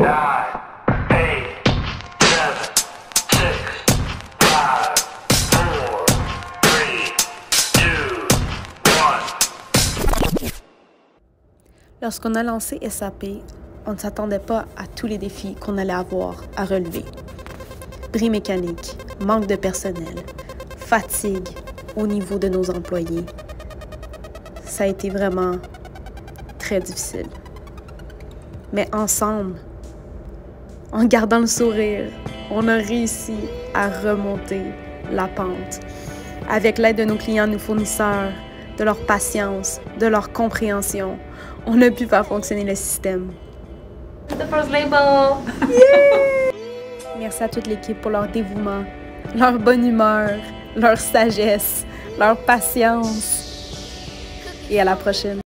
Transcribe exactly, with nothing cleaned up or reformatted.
Lorsqu'on a lancé S A P, on ne s'attendait pas à tous les défis qu'on allait avoir à relever. Bris mécaniques, manque de personnel, fatigue au niveau de nos employés. Ça a été vraiment très difficile. Mais ensemble, en gardant le sourire, on a réussi à remonter la pente. Avec l'aide de nos clients, nos fournisseurs, de leur patience, de leur compréhension, on a pu faire fonctionner le système. The first label! Yeah! Merci à toute l'équipe pour leur dévouement, leur bonne humeur, leur sagesse, leur patience. Et à la prochaine.